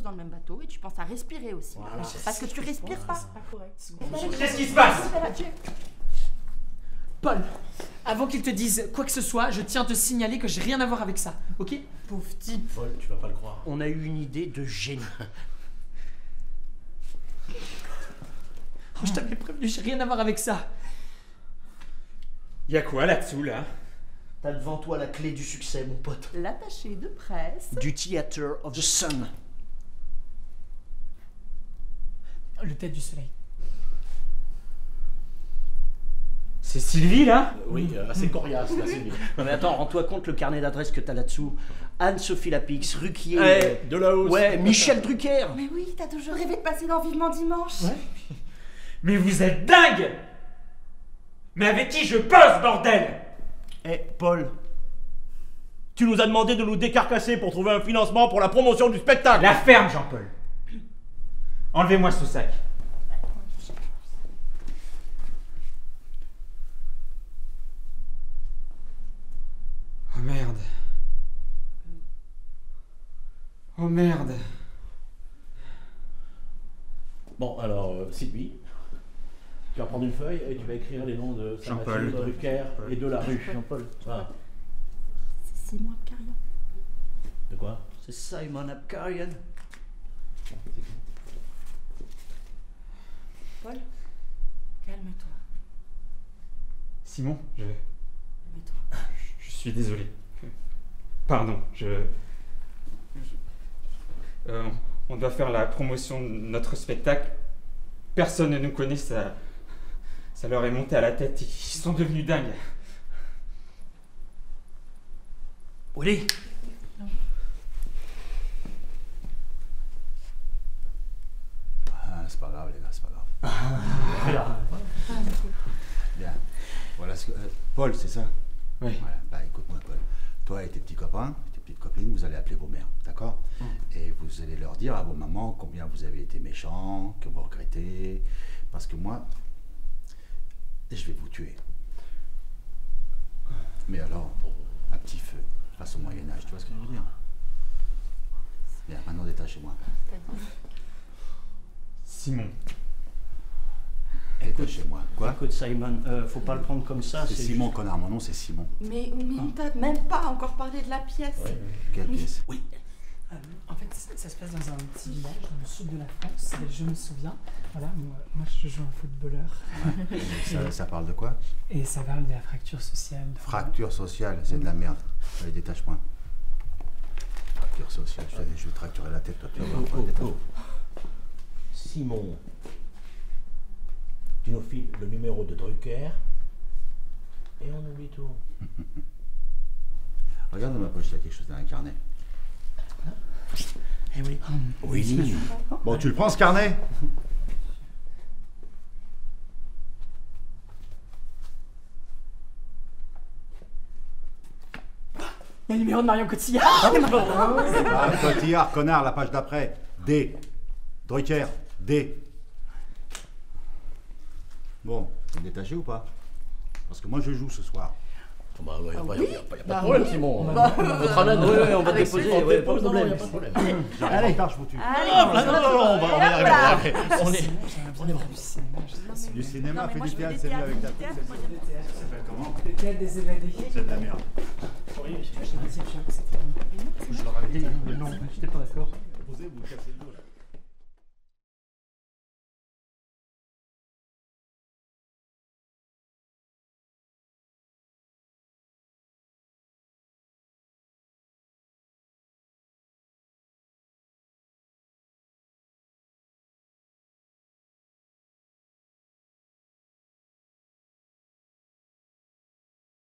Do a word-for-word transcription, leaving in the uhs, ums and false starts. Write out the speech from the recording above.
dans le même bateau et tu penses à respirer aussi. Voilà. Parce que tu respires pas. C'est pas correct. Qu'est-ce qui se passe? Paul, avant qu'il te dise quoi que ce soit, je tiens à te signaler que j'ai rien à voir avec ça, ok? Pauvre type. Paul, tu vas pas le croire. On a eu une idée de génie. Oh, je t'avais prévenu, j'ai rien à voir avec ça. Y'a quoi là-dessous, là? T'as devant toi la clé du succès, mon pote. L'attaché de presse. Du Theater of the Sun. Le tête du soleil. C'est Sylvie, là? Oui, euh, assez coriace, là, Sylvie. Non mais attends, rends-toi compte le carnet d'adresses que t'as là-dessous. Anne-Sophie Lapix, Ruquier... Eh, de la hausse. Ouais, Michel Drucker. Mais oui, t'as toujours rêvé de passer dans Vivement Dimanche. Ouais. Mais vous êtes dingue! Mais avec qui je bosse, bordel? Eh, Paul, tu nous as demandé de nous décarcasser pour trouver un financement pour la promotion du spectacle. La ferme, Jean-Paul. Enlevez-moi ce sac. Oh merde. Oh merde. Bon, alors, euh, Sylvie, tu vas prendre une feuille et tu vas écrire les noms de Jean-Paul. Saint-Mathieu, de Rucker et de la rue. Jean-Paul. Voilà. C'est Simon Abkarian. De quoi? C'est Simon Abkarian. Paul, calme-toi. Simon, je... Calme-toi. Je suis désolé. Pardon, je... je- euh, on doit faire la promotion de notre spectacle. Personne ne nous connaît, ça... Ça leur est monté à la tête, ils sont devenus dingues. Willy. Ah, c'est pas grave, les gars, c'est pas grave. Bien. Voilà ce que. euh, Paul, c'est ça? Oui. Voilà. Bah écoute-moi, Paul. Toi et tes petits copains, tes petites copines, vous allez appeler vos mères, d'accord? Et vous allez leur dire à vos mamans combien vous avez été méchants, que vous regrettez. Parce que moi, je vais vous tuer. Mais alors, à petit feu, face au Moyen-Âge, tu vois ce que je veux dire? Bien, maintenant détachez-moi. Simon. Détachez-moi. Quoi? Écoute Simon, euh, faut pas le prendre comme ça. C'est Simon, connard, mon nom c'est Simon. Mais, mais on t'a même pas encore parlé de la pièce. Ouais. Quelle pièce? Oui. Euh, en fait, ça, ça se passe dans un petit village dans le sud de la France. Et je me souviens, voilà, moi, moi je joue un footballeur. Ça, ça parle de quoi? Et ça parle de la fracture sociale. Fracture sociale, c'est de la merde. Allez, détache-moi. Fracture sociale, je, te- je vais te fracturer la tête, toi, tu vas voir. Oh, oh, Détache. oh. Simon, tu nous files le numéro de Drucker et on oublie tout. Regarde dans ma poche, il y a quelque chose dans un carnet. Eh oui. Oui. Bon, tu le prends ce carnet? Il y a le numéro de Marion Cotillard. Ah, Cotillard, connard, la page d'après. D. Drucker, D. Bon, vous détachez ou pas? Parce que moi je joue ce soir. Oh, bah, ouais, Ah bah, oui. y a, pas- y a pas Bah de problème, oui. Simon. Bah, Votre amène, Oui, oui, on va Avec déposer, plaisir. ouais, pas de Non, non, problème. y a pas de problème. J'arrive en retard, je vous tue. Allez, Non, non, non, non, on va, on va y arriver, on va y arriver. On est, On est du cinéma, je sais pas si- Du cinéma, Non, mais fais moi, du je veux théâtre, des c'est mieux théâtres, avec ta des tête. théâtres, moi, j'aime Ça s'appelle comment? Le théâtre des évadés. C'est de la merde. Je me disais bien que c'était bon. Je leur avais dit, mais non, j'étais pas d'accord. Posez, vous cassez le dos là.